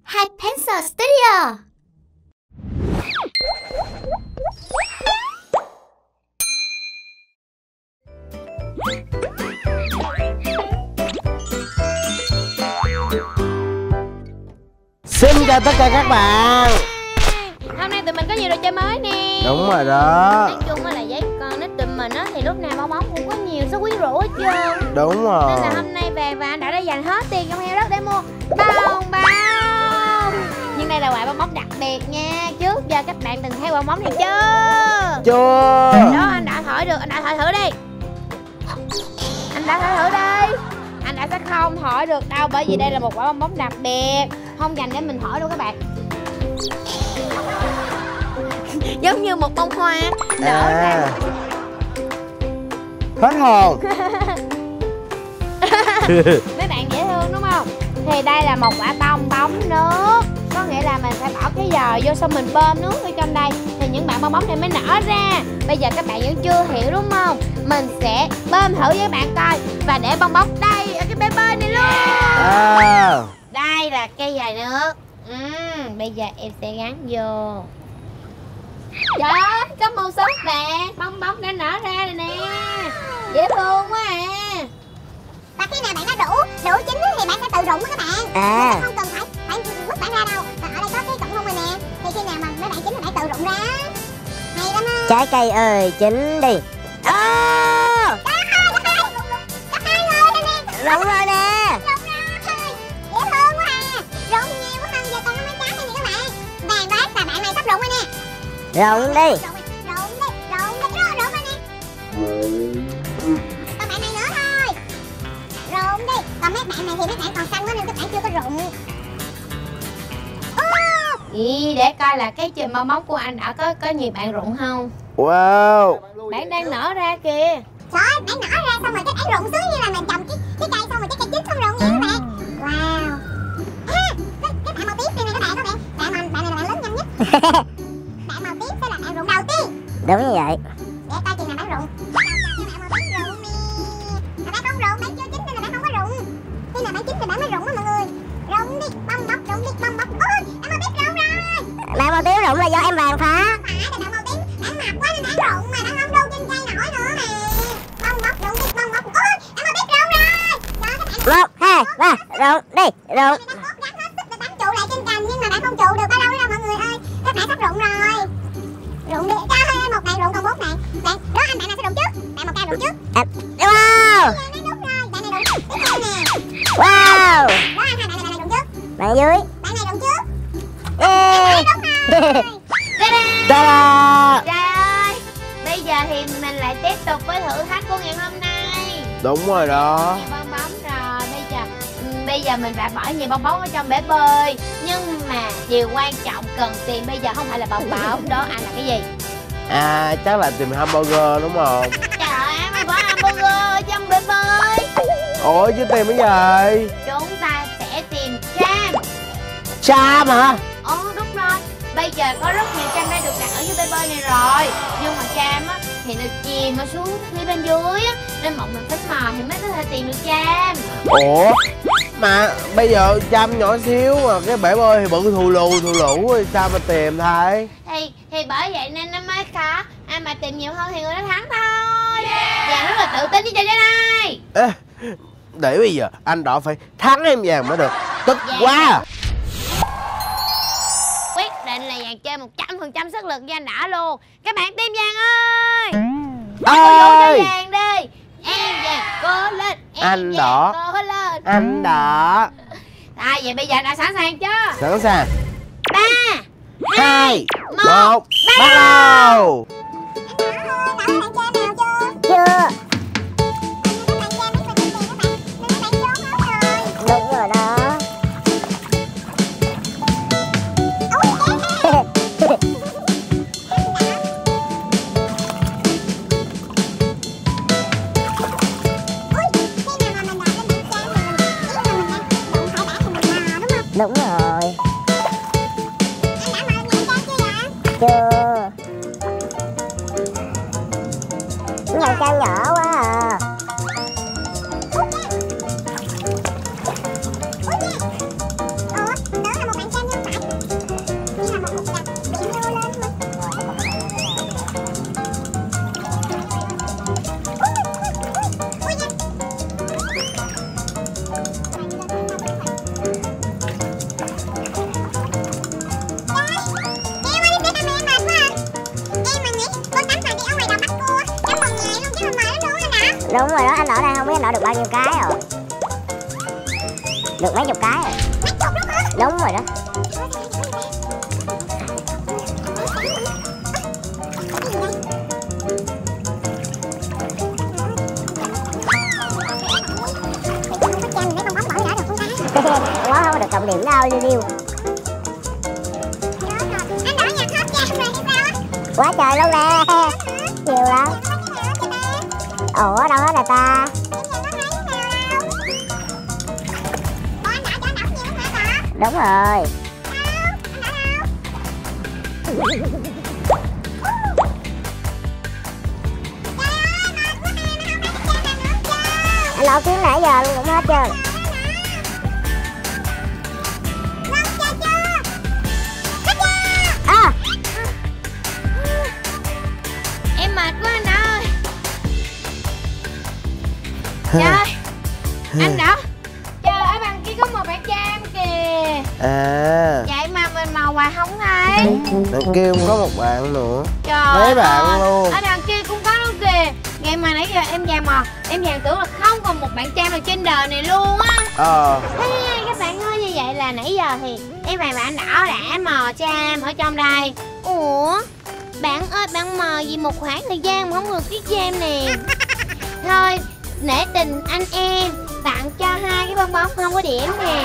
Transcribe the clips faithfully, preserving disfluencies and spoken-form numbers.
Hai Pencil Studio. Xin chào tất cả các bạn. Hôm nay tụi mình có nhiều đồ chơi mới nè. Đúng rồi đó. Nói chung là giấy con nít tụi mình á thì lúc nào bong bóng cũng có nhiều số quyến rũ hết trơn. Đúng rồi. Nên là hôm nay Vàng và anh đã đã dành hết tiền trong heo đất để mua bong bóng. Nhưng đây là loại bong bóng đặc biệt nha. Trước giờ các bạn từng thấy bong bóng này chưa? Chưa. Đó, anh đã thổi được, anh đã thổi thử đi. Anh đã thổi thử đi. Anh đã sẽ không thổi được đâu, bởi vì đây là một quả bong bóng đặc biệt, không dành để mình thổi đâu các bạn. Giống như một bông hoa nở à. ra. Hết hồn. Mấy bạn dễ thương đúng không? Thì đây là một quả bong bóng nước. Có nghĩa là mình phải bỏ cái giò vô, xong mình bơm nước ở trong đây thì những bạn bong bóng này mới nở ra. Bây giờ các bạn vẫn chưa hiểu đúng không? Mình sẽ bơm thử với các bạn coi. Và để bong bóng đây ở cái bể bơi này luôn. à. Đây là cây dài nước. uhm, Bây giờ em sẽ gắn vô. Trời ơi, có màu sắc vàng. Bong bóng đã nở ra rồi nè. Dễ thương quá à. Và khi nào bạn đã đủ đủ chín thì bạn sẽ tự rụng các bạn. À. Không cần phải phải vứt bạn ra đâu. Và ở đây có cái cọng hôn này nè. Thì khi nào mà mấy bạn chín thì bạn tự rụng ra. Hay lắm á. Trái cây ơi, chín đi. À, có hai người đây nè. Rụng rồi nè. Rụng rồi. Dễ thương quá à. Rụng nhiều quá hơn. Giờ còn có mấy trái này nè các bạn. Vàng đoán là bạn này sắp rụng rồi nè. Rụng đi. Rụng đi, rụng đi, rụng đi, rụng rồi nè. Còn bạn này nữa thôi. Rụng đi. Còn mấy bạn này thì mấy bạn còn xanh quá nên các bạn chưa có rụng. Ý, để coi là cái chùm bong bóng của anh đã có có nhiều bạn rụng không? Wow. Bạn đang nở ra kìa. Trời ơi, bạn nở ra xong rồi cái bạn rụng xuống như là mình trồng cái, cái cây xong rồi cái cây chín không rụng vậy các bạn. Wow. À, cái, cái bạn màu tím này nè các bạn, các bạn. Bạn, bạn, bạn này là bạn lớn nhanh nhất. Bạn màu tím sẽ là bạn rụng đầu tiên. Đúng như vậy. Để coi chừng nào bạn rụng. Bạn màu tím rụng nè. Mà bạn không rụng, bạn chưa chín nên là bạn không có rụng. Khi nào bạn chín thì bạn mới rụng đó mọi người. Rụng đi, bong bóng, rụng đi, bong bóng. Ôi, bạn màu tím rụng rồi. Bạn màu tím rụng là do em Vàng phá. Phải là bạn màu tím, bạn mập quá nên bạn rụng mà bạn không đu trên cây nổi nữa nè. Bong bóng, rụng đi, bong bóng. Ôi, bạn màu tím rụng rồi. Trời ơi, các bạn. Một, hai, ba, rụng đi, rụng. Bạn cố gắng hết sức để bám trụ lại trên cành nhưng mà bạn không trụ được bao lâu đâu mọi người ơi. Các bạn sắp rụng rồi. Rụng đi. Trời ơi, một bạn rụng còn bốn bạn. Bạn, đó anh bạn nào sẽ rụng trước? Bạn một cây rụng trước. À, wow. Bạn này đúng rồi. Bạn này rụng tiếp theo nè. Wow. Đó anh hai bạn này bạn này rụng trước. Bạn dưới. Bạn này rụng trước. Yeah. Đúng rồi. Ta-da. Trời ơi, bây giờ thì mình lại tiếp tục với thử thách của ngày hôm nay. Đúng rồi đó. Nhiều bong bóng rồi. Bây giờ bây giờ mình phải bỏ nhiều bong bóng ở trong bể bơi. Nhưng mà điều quan trọng cần tìm bây giờ không phải là bong bóng. Đó anh là cái gì? À, chắc là tìm hamburger đúng không? Trời ơi, mình có hamburger ở trong bể bơi. Ủa chứ tìm cái gì? Chúng ta sẽ tìm Cam. Cham hả? Ồ đúng rồi. Bây giờ có rất nhiều Cam đã được đặt ở dưới bể bơi này rồi. Nhưng mà Cam á thì được chìm ở xuống phía bên dưới á, nên bọn mình phải mò thì mới có thể tìm được Cam. Ủa? Mà bây giờ Cham nhỏ xíu mà cái bể bơi thì bự thù lù thù lũ rồi sao mà tìm thầy? Thì thì bởi vậy nên nó mới khó. Ai mà tìm nhiều hơn thì người đó thắng thôi. Vàng rất là tự tin với trò chơi này. Ê, để bây giờ anh Đỏ phải thắng em Vàng mới được. Tức Vàng. quá. Quyết định là Vàng chơi một trăm phần trăm sức lực với anh Đỏ luôn. Các bạn tim Vàng ơi, bỏ vô cho Ơi, Vàng đi. Em Vàng cố lên. Em Anh Vàng Đỏ. cố lên. anh Đỏ. À, vậy bây giờ đã sẵn sàng chưa? Sẵn sàng. Ba, Hai, một, một, bắt đầu. Anh Đỏ ơi, Đỏ bạn chơi nào chưa? Chưa. Các bạn chơi mấy phần tiền các bạn. Nên các bạn trốn hết rồi. Đúng rồi đó. Đúng rồi. Chưa. Cái cam nhỏ quá à. Ủa, đó là một bạn Cam Đúng rồi đó, anh ở đây không biết anh ở được bao nhiêu cái rồi. Được mấy chục cái rồi. Đúng rồi đó. Quá không được cộng điểm đâu Liêu Liêu. Anh đỡ nhặt hết cham rồi hay sao á? Quá trời luôn nè. Nhiều lắm. Ủa đâu hết rồi ta? Đúng rồi. Anh lột kiếm nãy giờ luôn cũng hết trơn. À. Em mệt quá anh ơi. Trời, anh Đỏ. Trời, ở đằng kia có một bạn tram kìa. À, Vậy mà mình màu hoài không thấy. đằng kia cũng có một bạn nữa. Trời Mấy bạn ơi, luôn. ở đằng kia cũng có luôn kìa. Vậy mà nãy giờ em vàng mò, em vàng tưởng là không còn một bạn tram nào trên đời này luôn á. Ờ. Hey, các bạn ơi, như vậy là nãy giờ thì em vàng và anh Đỏ đã mò tram ở trong đây. Ủa, bạn ơi, bạn mò gì một khoảng thời gian mà không được cái tram nè. Thôi, nể tình anh em tặng cho hai cái bong bóng không có điểm nè.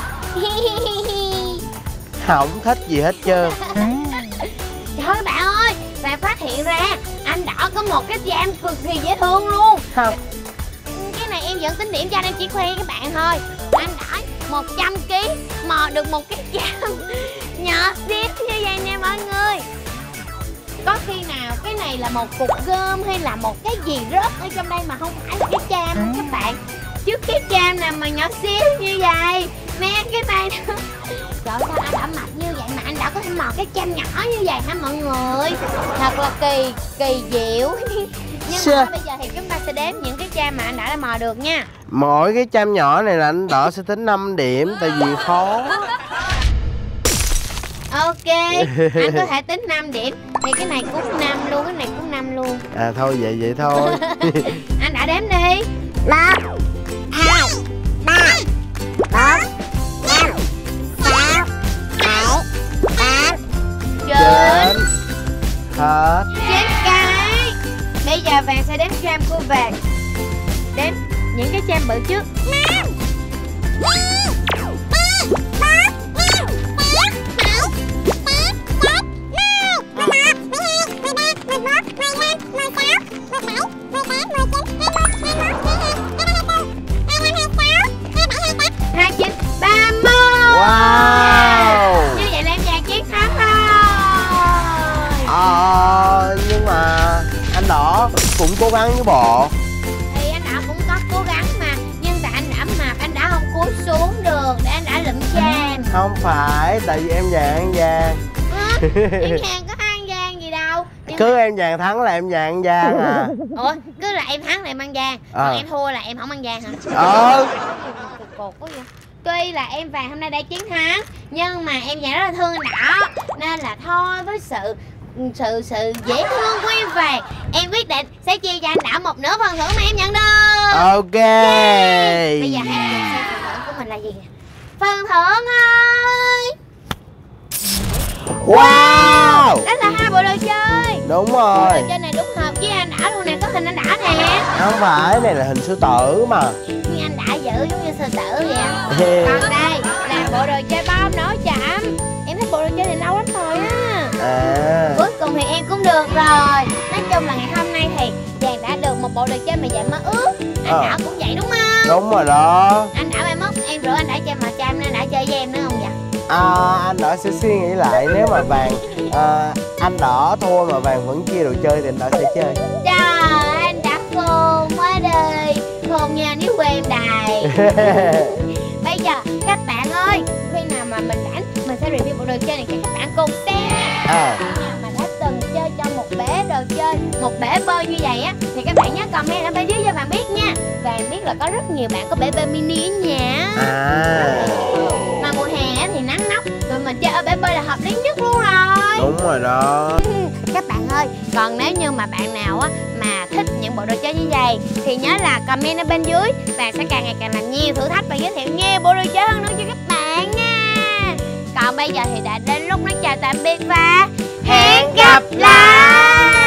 Không thích gì hết trơn. Trời ơi bạn ơi, bạn phát hiện ra anh Đỏ có một cái jam cực kỳ dễ thương luôn. Không. Cái này em vẫn tính điểm cho nên chỉ khoe với các bạn thôi. Anh Đỏ một trăm ki lô gam mò được một cái jam nhỏ xíu như vậy nè mọi người. Có khi nào cái này là một cục gom hay là một cái gì rớt ở trong đây mà không phải là cái jam không các bạn? Chứ cái jam nào mà nhỏ xíu như vậy. Nè cái này nữa. Trời ơi, sao anh đã mập như vậy mà anh đã có thể mò cái jam nhỏ như vậy hả mọi người? Thật là kỳ, kỳ diệu. Nhưng mà bây giờ thì chúng ta sẽ đếm những cái jam mà anh đã, đã mò được nha. Mỗi cái cham nhỏ này là anh Đỏ sẽ tính năm điểm. Tại vì khó. Ok, anh có thể tính năm điểm. Thì cái này cũng năm luôn, cái này cũng năm luôn. À thôi vậy vậy thôi. Anh đã đếm đi. Một, hai, ba, bốn, năm, sáu, bảy, tám, Chín, Hết. chín cái. Bây giờ Vàng sẽ đếm jam của Vàng. Đếm những cái jam bự trước. Năm, hai, ba, bốn, năm, sáu, bảy, tám, mười một, mười hai, mười ba, mười bốn, mười lăm, mười sáu, mười bảy, mười tám, mười chín, hai mươi, hai mươi mốt, hai mươi hai, hai mươi hai, hai mươi hai, hai mươi sáu, hai mươi bảy, hai mươi tám, Hai chín ba mươi. Wow. Như vậy là em Vàng chiến thắng rồi. Ờ, nhưng mà anh Đỏ cũng cố gắng với bộ. Thì anh đã cũng có cố gắng mà. Nhưng tại anh đã mập, anh đã không cúi xuống được để anh đã lụm jam. Không phải, tại vì em vàng ăn vàng. Hả? Em Vàng có ăn vàng gì đâu. Nhưng Cứ em vàng thắng là em vàng ăn vàng à. Ủa, cứ là em thắng là em ăn vàng. Ờ. Còn em thua là em không ăn vàng hả? Ờ. Cột quá vậy. Tuy là em Vàng hôm nay đã chiến thắng, nhưng mà em Vàng rất là thương anh Đỏ. Nên là thôi, với sự sự sự dễ thương của em Vàng, em quyết định sẽ chia cho anh Đỏ một nửa phần thưởng mà em nhận được. Ok. Yeah. Bây giờ hãy cùng xem phần thưởng của mình là gì nè. Phần thưởng ơi. Wow. Đó là hai bộ đồ chơi. Đúng Bộ rồi. đồ chơi này đúng hợp với anh Đỏ luôn nè, có hình anh Đỏ nè. Không phải, này là hình sư tử mà. Nhưng anh Đỏ giữ giống như sư tử vậy. Còn đây là bộ đồ chơi bom nổ chậm. Em thấy bộ đồ chơi này lâu lắm rồi á. À. Cuối cùng thì em cũng được rồi. Nói chung là ngày hôm nay thì Vàng đã được một bộ đồ chơi mà Vàng mơ ước. Anh Ờ. Đỏ cũng vậy đúng không? Đúng rồi đó. Anh Đỏ mai mốt em rủ anh Đỏ chơi mà chăm nên đã chơi với em nữa không vậy? À, anh Đỏ sẽ suy nghĩ lại. Nếu mà Vàng à, anh Đỏ thua mà Vàng vẫn chia đồ chơi thì anh Đỏ sẽ chơi. Trời, anh đã khôn quá đi. Khôn nha nếu quê em đài. Bây giờ các bạn ơi, khi nào mà mình rảnh mình sẽ review bộ đồ chơi này cho các bạn cùng xem nha. À. Khi nào mà đã từng chơi trong một bể đồ chơi, một bể bơi như vậy á, thì các bạn nhớ comment ở bên dưới cho bạn biết nha. Và biết là có rất nhiều bạn có bể bơi mini ở nhà. À. Mà mùa hè á thì nắng nóng, tụi mình chơi ở bể bơi là hợp lý nhất luôn rồi. Đúng rồi đó. Các bạn ơi, còn nếu như mà bạn nào á mà thích những bộ đồ chơi như vậy thì nhớ là comment ở bên dưới. Bạn sẽ càng ngày càng làm nhiều thử thách và giới thiệu nhiều bộ đồ chơi hơn nữa cho các bạn nha. Còn bây giờ thì đã đến lúc nói chào tạm biệt và hẹn gặp lại.